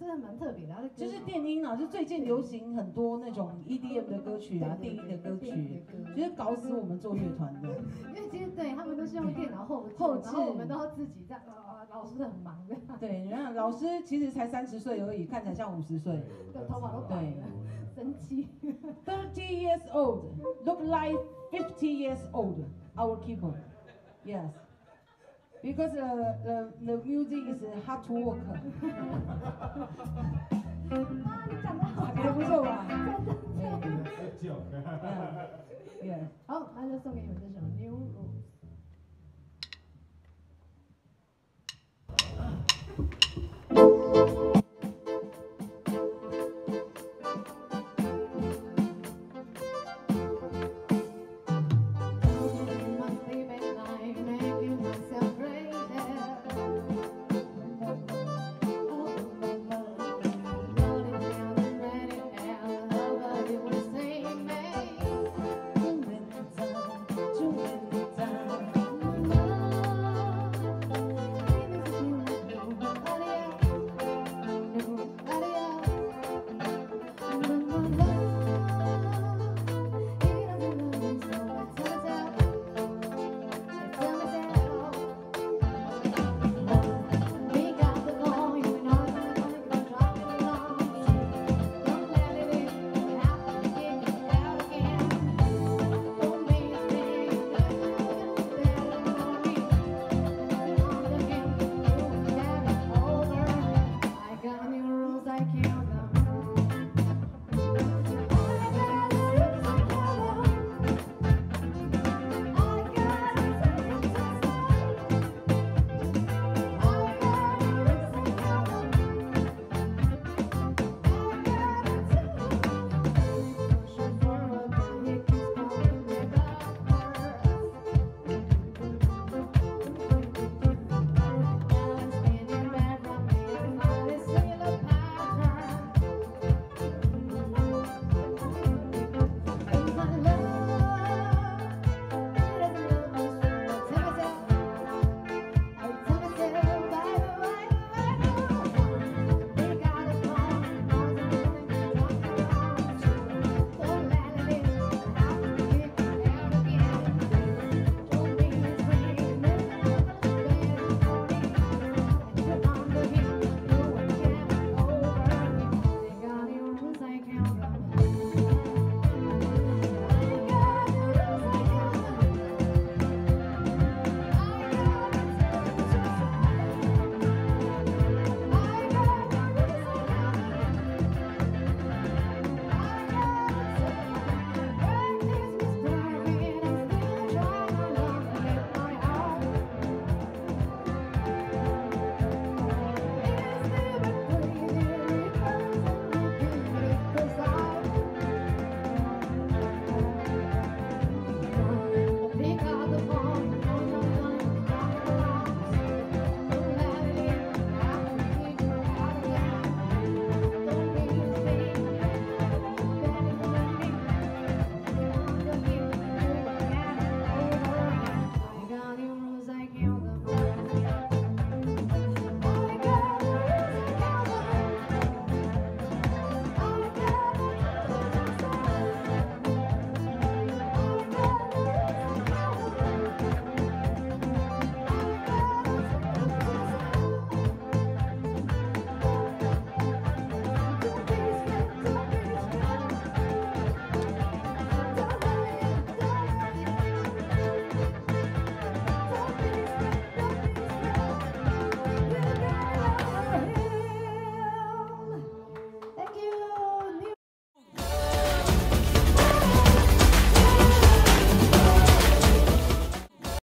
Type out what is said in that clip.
真的蛮特别的。 就是电音啊，就最近流行很多那种 EDM 的歌曲啊，电音的歌曲，就是搞死我们做乐团的。 因为其实对他们都是用电脑后置，然后我们都要自己这样，老师很忙的。 对，你看老师其实才30岁而已，看起来像50岁， 对，头发都白了，神奇。 30 years old, look like 50 years old. Our keyboard, yes, because the music is hard to work. 啊，你讲得好， 还不错吧？ 真的。 Yeah. 好，那就送给你们这首。